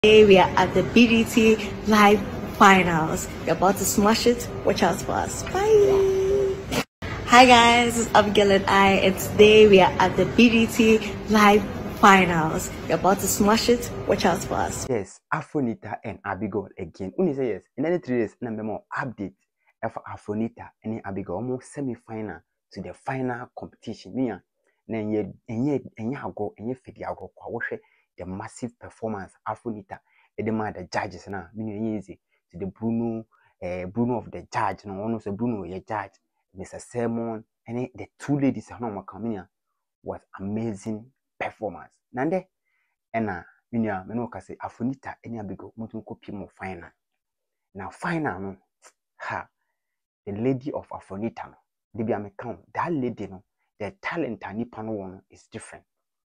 Today we are at the BDT Live Finals. We're about to smash it. Watch out for us. Bye. Hi guys, it's Abigail and I. And today we are at the BDT Live Finals. We're about to smash it. Watch out for us. Yes, Afronita and Abigail again. Uni say yes. In any 3 days, number more update for Afronita and Abigail almost semi-final to the final competition. Mia, the massive performance Afronita. The judges now. Meaning easy to the Bruno of the judge. No one was a Bruno a judge. Mr. Sermon and the two ladies was amazing performance. Nande and Minya Menoka say Afronita any Abigail Motum copy more final. Now final no ha the lady of Afronita no they be count that lady no the talent and one is different.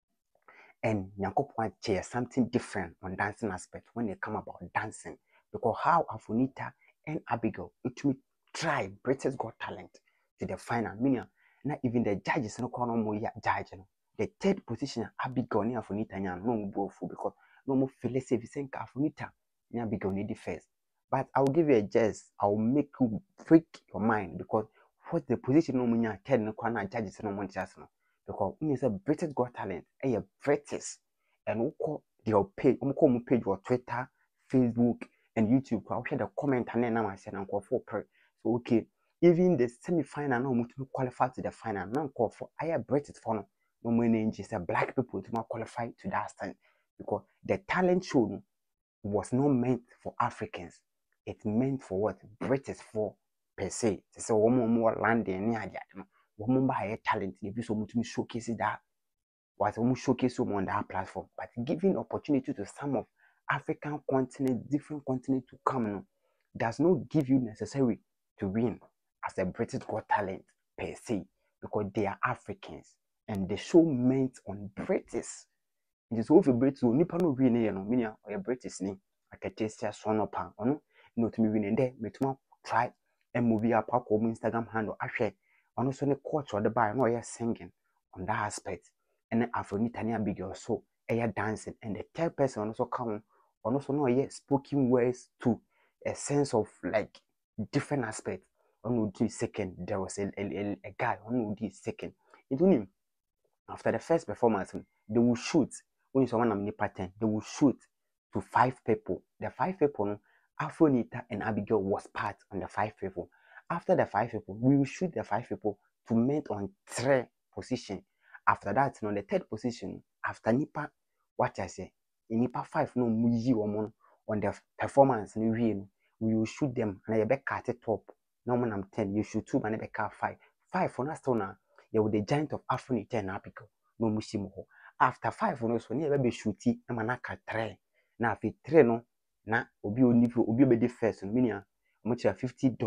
And Nyankopon share something different on dancing aspect when they come about dancing. Because how Afronita and Abigail it will try British Got Talent to the final. Meaning not even the judges no call no more judge no. The third position Abigail and Afronita no go for because no more feel safe saying Afronita and Abigail need the first. But I will give you a guess. I will make you freak your mind because what the position no more third no corner judges no more just no. Because when you say British Got Talent, a British and we call your page, page or Twitter, Facebook, and YouTube. I'll share the comment and then I said for so okay. Even the semi-final no to qualify to the final. No call for higher British for no money just black people to qualify to that stand because the talent show was not meant for Africans. It's meant for what British for per se. So one more landing near that. Woman by talent, if you so much showcase that was almost showcase on that platform, but giving opportunity to some of African continent, different continent to come does not give you necessary to win as a British Got Talent per se, because they are Africans and the show meant on British. It is over British, so nipa no win meaning or British ni akatesia sono pan ono no to me win there, me to try and movie up Instagram handle ashare. And also the coach or the bar, no, you're singing on that aspect. And then Afronita and Abigail so you're dancing. And the third person also come on also know you're spoken words to a sense of like different aspects. On would do second, there was a guy on would do second. It after the first performance, they will shoot. When you saw one of pattern, they will shoot to 5 people. The 5 people, Afronita and Abigail was part on the 5 people. After the 5 people, we will shoot the 5 people to mate on 3 position. After that, the third position, after Nipa, what I say, in Nipa 5, no muji woman on the performance, we will shoot them and I be cut it top. No man, I'm 10, you shoot 2 and I be cut 5. 5 for us now, you with the giant of Afronita and Abigail, no mushimo. After 5 on us, when you be shooting, I'm an aka 3. Now, if you 3 no, na obi be the first, meaning much $50,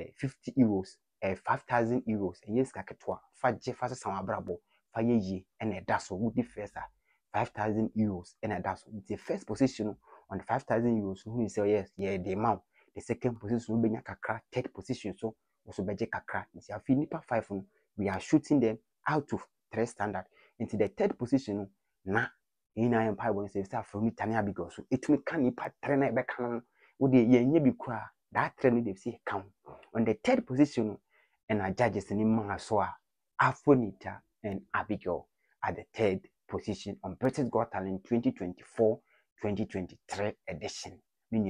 50 euros, 5,000 euros, and yes, kaketwa, faje fasa sama brabo, faye ye, and a daso would be first 5,000 euros, and a daso. It's the first position on 5,000 euros. Who say yes, yeah, the amount. The second position will be kakra, third position, so also beje kakra. It's a finipa 5, we are shooting them out of 3 standard into the third position. Na in I empire when say from Tanya Abigail, so it will can nipa trainer back on would the ye be cry. That training they see count on the third position, and our judges in Mangasoa, Afronita and Abigail at the third position on British Got Talent 2024-2023 edition. Meaning,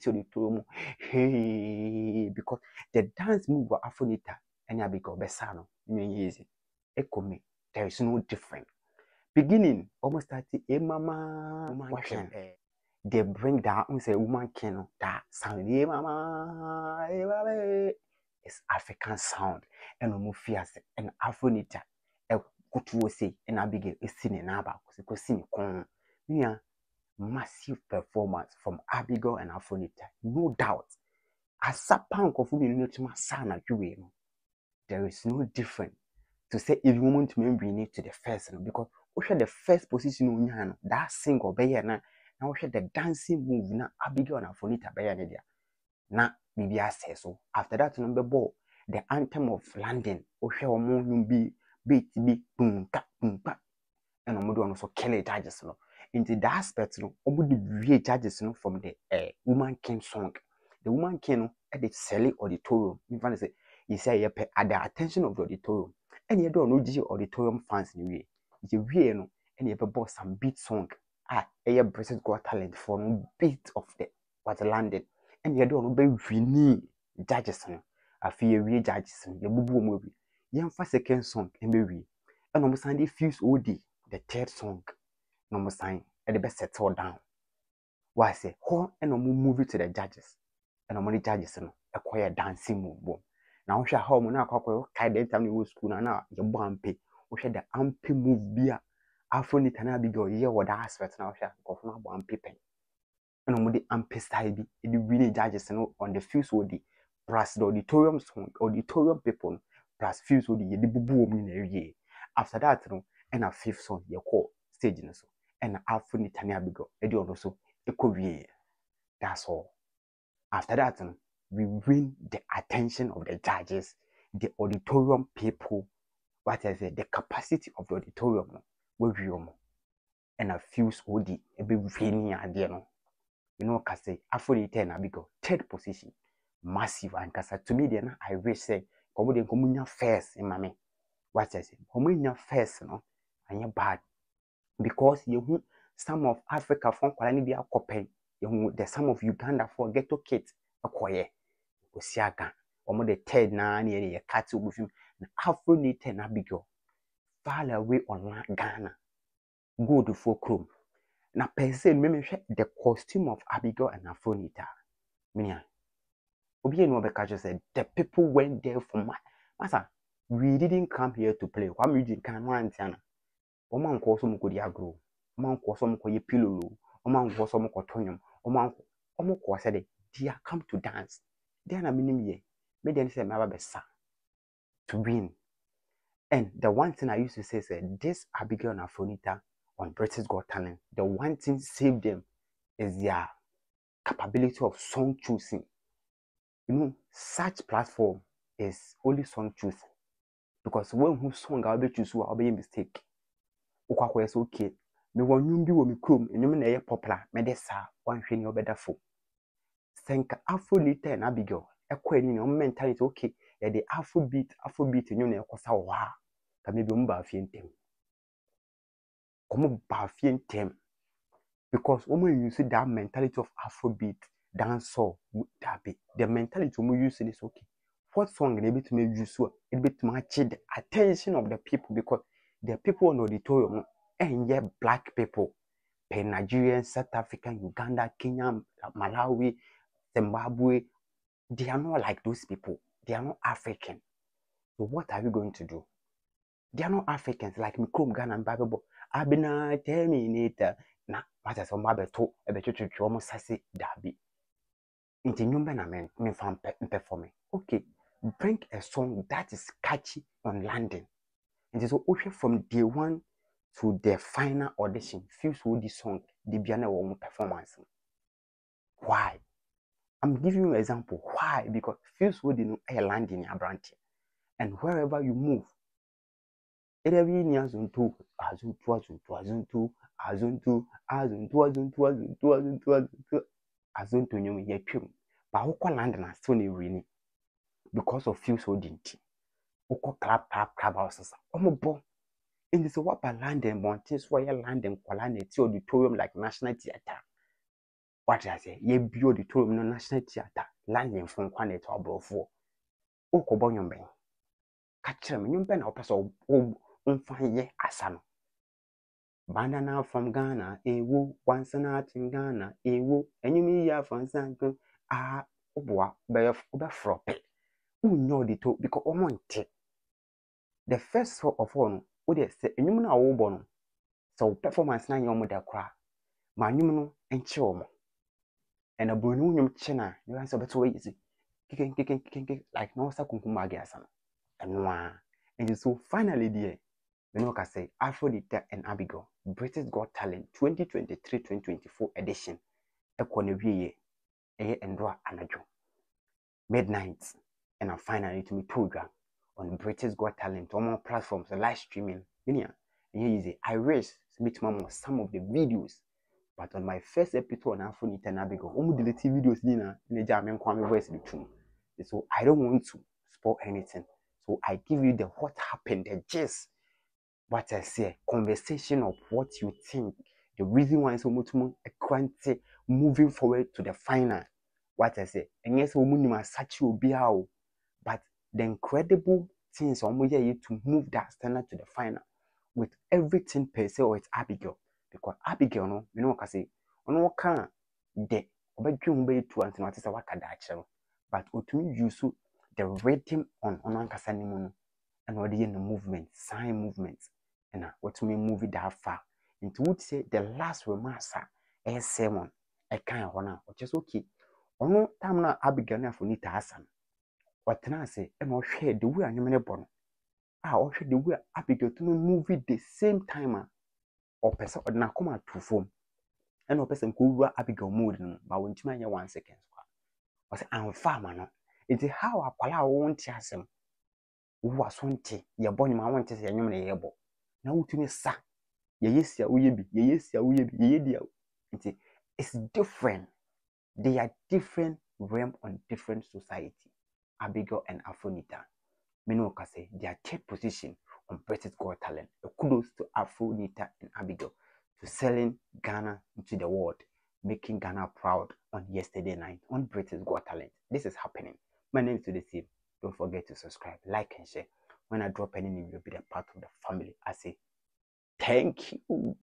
hey, because the dance move of Afronita and Abigail Besano, easy. Echo there is no different. Beginning almost starting a mama. They bring down say woman can that sound mama it's African sound and Mufias and Afronita kutu say and Abigail is singing about because sing massive performance from Abigail and Afronita, no doubt. As a punk of women there is no different to say if you want to win to the first because we the first position that single now we the dancing move na Abigail and Afronita na bibi so after that number ball the anthem of London we omo be beat bi pumpa and omo do so kill it just no into the aspect no omo the wie judges no from the Woman King song. The Woman King no at the selling auditorium. Me fan say you say at the attention of the auditorium. And you don't know the auditorium fans in way. You wie no and you bought some beat song. British Got Talent for no beat of the what landed. And you don't know be winning judges no. Afi wie judges no. You bubu mo bi. Yemfa second song and be wie. And almost Sunday fuse OD the third song. No sign at the best settle down. Why say, ho and no move to the judges. And no money judges no acquire dancing move. Now, shall home now call Kai time you school now, your bumpy, or shall the ampy move beer. After it and I be go year what aspect now shall go from one pippin. And no money ampy style be the really judges no on the fuse would plus the auditorium song, auditorium people, plus fuse would the boom in a year. After that, no, and a fifth song, your call stage in so. And after it and I be go, and you also a career. That's all. After that, we win the attention of the judges, the auditorium people, what I say, the capacity of the auditorium, we and a few OD, a bit winning idea. You know, I say, after the 10, I be go third position, massive, and because to me, then I wish say, come first in my what I say, come first, no, and you're bad because you some of Africa from Kolani Kopen. The some of Uganda for ghetto kids acquire Osiaga or the third near a cat with him and Afro Nita Abigail far away on Ghana go to for Chrome. Now, per se, the costume of Abigail and Afro Nita. Minia Obi no Bekajo said the people went there for my master. We didn't come here to play. What music can one Tiana? Oman Kosom could agro, Oman Kosom Koye Pillow, Oman Kosom Cotonium. Omo said, "Dear, come to dance." Then a minimum ye, made them say, "My besa to win." And the one thing I used to say is, this Abigail and Afronita on British Got Talent, the one thing saved them is their capability of song choosing. You know, such platform is only song choosing because when who song I'll be choose, I'll be a mistake. Okay, is okay. Me want you be me chrome, and you mean popular, medesa, one thing you're better for. Think Afronita and Abigail, a queen in mentality, okay, yeah, the Afrobeat, and you know, because wow, can maybe Bafian them. Come Bafian them because when you see that mentality of Afrobeat, dancehall, that be the mentality when you see this, okay, what song is able to make you so, it be to match the attention of the people because the people in the auditorium and yeah, black people, Nigerian, South African, Uganda, Kenya, Malawi, Zimbabwe, they are not like those people. They are not African. So what are we going to do? They are not Africans like Mikrom, Ghana, and Bible. Abina terminator. Na what is on my beto? A better to almost say Dabi. Into number na men fan performing. Okay, bring a song that is catchy on landing. And so from day one to the final audition, feels with this song, the Biana Woman performance. Why? I'm giving you an example. Why? Because feels with the land in your branch. And wherever you move, every year azuntu, you yetrim. But who land na still ne winning because of feels didn't. Who clap houses. Omobo. And this is what by London, Montes, where you land in Kuala auditorium like National Theatre. What I say, ye be auditorium no National Theatre, landing from Kwanet or Brofo. O Cobonium Ben. Catch them, you ben or person, fine ye asano. Banana from Ghana, woo, once an art in Ghana, woo, and you mean ya from Sanko, oboa, by of frope. Who know the two because Omonte. The first of all, what they say, and you know, born. So performance na your mother cry. My numeral and chill. And a brunum china, you answer better easy. Kicking like no sakunkumagiasan. And one. And so finally, dear, you know, I say Afronita and Abigail, British Got Talent 2023-2024 edition. A corner and draw anajo. Midnight. And finally to me program on British Got Talent on more platforms, live streaming. And here is it. I wish submit some of the videos. But on my first episode on Afronita and Abigail, almost delete videos in the German voice in the. So I don't want to spoil anything. So I give you the what happened, the gist, what I say, conversation of what you think, the reason why so much more moving forward to the final. What I say, and yes, woman such will be how, but the incredible things on you to move that standard to the final with everything per se or it's Abigail. Because Abigail, no, you know what I say, on what can de obedrum be to and what is a wakadacho, but to use the rhythm on Ankasanimun and what the movement, sign movements, and what to me move it that far. Into would say the last remark, a sermon, a kind of honor, which is okay. Ono time na Abigail na for Nita Hassan. What can I say? And I'll share the way I'm going to born. I'll share the way Abigail to move it the same time or person or na come to form. And no person could Abigail mood, but when you mind 1 second. I say, I'm farmer. No, it's how I call won't chasm. Who was 20? Your bonny, my want to say, you're a yebo. Now to me, sir. Yes, ya we be, yes, ya we be, ye it's different. They are different realm on different society. Abigail and Afronita. Menoka say their third position on British Got Talent. A kudos to Afronita and Abigail to selling Ghana into the world, making Ghana proud on yesterday night on British Got Talent. This is happening. My name is Tudesi. Don't forget to subscribe, like, and share. When I drop any news, you'll be a part of the family. I say thank you.